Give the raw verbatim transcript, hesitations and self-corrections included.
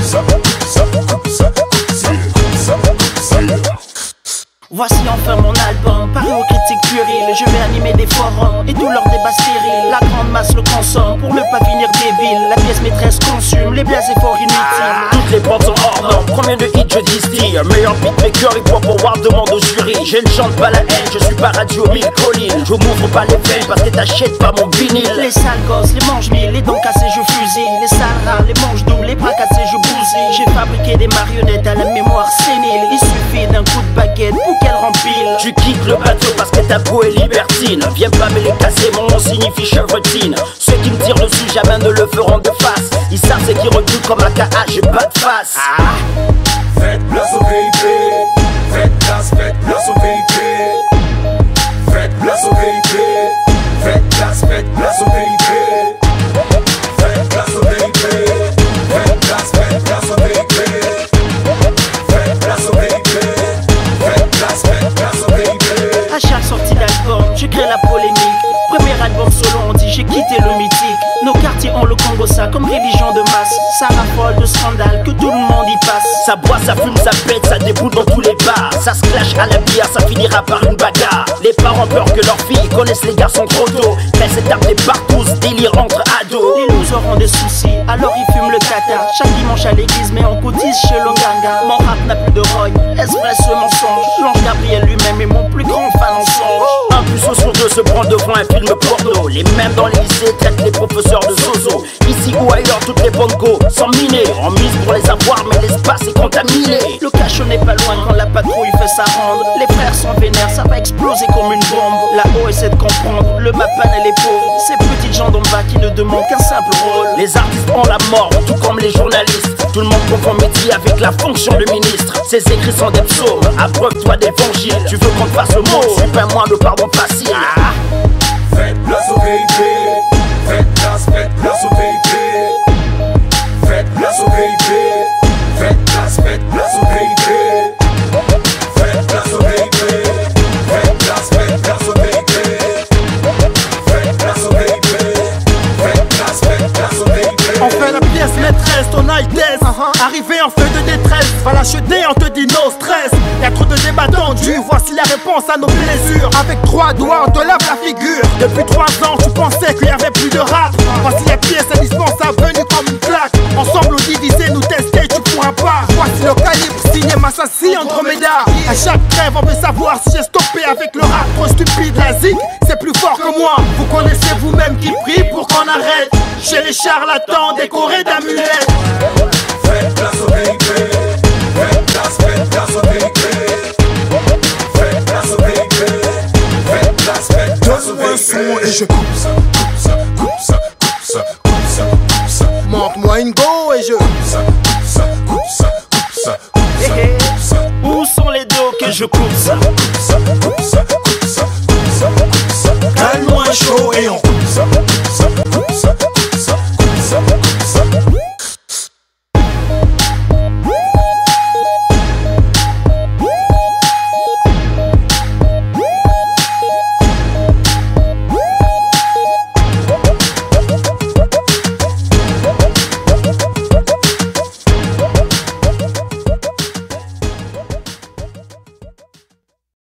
ça, coupe ça, coupe ça, coupe ça, coupe ça, coupe ça. Voici enfin mon album, paru aux critiques puriles. Je vais animer des forums et tous leurs débats stériles. La grande masse le consomme pour ne pas finir débile. La pièce maîtresse consume les biais efforts inutiles. Toutes les bandes sont hors normes, combien de hits je distille. Meilleur beatmaker, il faut pouvoir demander au jury. Je ne chante pas la haine, je suis pas radio mille collines. Je m'ouvre pas les veines parce que t'achètes pas mon vinyle. Les sales gosses, les manches mille, les dents cassées je fusille. Les sales rats, les manches doux, les bras cassés je bousille. J'ai fabriqué des marionnettes à la mémoire sénile. Il suffit d'un coup de baguette pour qu'elles rempilent. Tu quittes le bateau parce que ta peau est libertine. Viens pas me les casser, mon nom signifie chevrotine. Ceux qui me tirent dessus jamais ne le feront de face. Ils savent ce qui recule comme un K A, j'ai pas de face. Ah. Faites place au V I P, faites place, faites place au V I P. Faites place au V I P, faites place, faites place au V I P. Faites place au V I P, faites place, faites place au V I P. Faites place au V I P, faites place, faites place au V I P. À chaque sortie d'album, je crée la polémique. Premier album solo, on dit j'ai quitté le mythique. Nos quartiers ont le Congo ça comme religion de masse. Ça raffole de scandale que tout le monde y passe. Ça boit, ça fume, ça pète, ça déboule dans tous les bars. Ça se clash à la bière, ça finira par une bagarre. Les parents ont peur que leurs filles connaissent les garçons trop tôt. Mais c'est tapé partout, ce délire entre ados. Les losers auront des soucis, alors ils fument le kata. Chaque dimanche à l'église, mais on cotise chez Longanga. Mon rap n'a plus de rogne, est-ce vrai ce mensonge? L'ange Gabriel lui-même est mon plus grand fan en songe. Un puceau sur deux se prend devant un film porno. Les mêmes dans les lycées traitent les professeurs de zozo. Ici ou ailleurs, toutes les bongos sont minées. On mise pour les avoir, mais l'espace est contaminé. Le cachot n'est pas loin quand la patrouille fait sa ronde. Les frères sont vénères, ça va exploser comme une bombe. Là-haut essaie de comprendre, le mapan et les pauvres. Ces petites gens d'en bas qui ne demandent qu'un simple rôle. Les artistes ont la mort, tout comme les journalistes. Tout le monde confond métier avec la fonction de ministre. Ces écrits sont des psaumes, abreuve-toi d'évangile. Tu veux qu'on te fasse le mot, suis pas moi le pardon facile. Ah. Faites place au V I P, faites place, faites place au V I P. Faites place au V I P, faites place, faites place au V I P. Faites place au V I P, faites place, faites place au V I P. Faites place au V I P, faites place, faites place au V I P. On fait la pièce maîtresse, ton Altesse. uh-huh. Arrivé en feu de détresse, va l'acheter, on te dit no stress. Y'a trop de débats tendus, voici la réponse à nos blessures. Avec trois doigts, on te lave la figure. Depuis trois ans, tu pensais qu'il y avait plus de rap. Voici les pièces indispensables venues comme une claque. Ensemble, nous diviser, nous tester, tu pourras pas. Voici le calibre, signé Massassi, Andromeda. À chaque trêve, on veut savoir si j'ai stoppé avec le rap trop stupide. La zig, c'est plus fort que moi. Vous connaissez vous-même qui prie pour qu'on arrête. Chez les charlatans décorés d'amulettes. Faites place au V I P, faites place, faites place au V I P. Faites place au V I P, faites place, faites place au V I P. Et je coupe ça, coupe ça, coupe ça, coupe ça, coupe ça, coupe ça. Montre-moi une go et je coupe ça, coupe ça, coupe ça, coupe ça, coupe ça, coupe ça. Où sont les dos que je coupe ça? Coupe ça, coupe ça.